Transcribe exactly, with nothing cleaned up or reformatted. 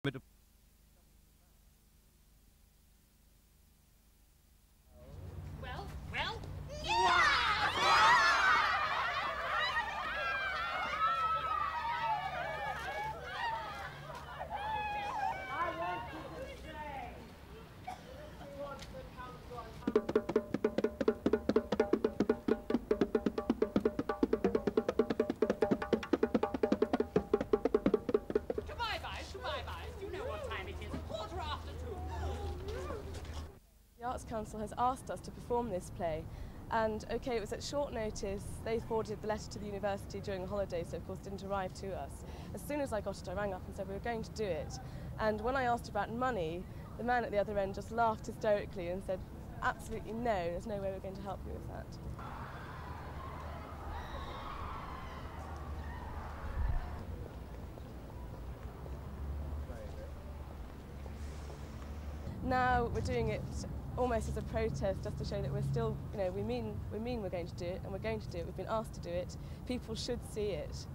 Well, well, The Arts Council has asked us to perform this play, and okay, it was at short notice. They forwarded the letter to the university during the holidays, so of course it didn't arrive to us. As soon as I got it, I rang up and said we were going to do it, and when I asked about money, the man at the other end just laughed hysterically and said, absolutely no, there's no way we're going to help you with that. Now we're doing it almost as a protest, just to show that we're still, you know, we mean, we mean we're going to do it, and we're going to do it. We've been asked to do it. People should see it.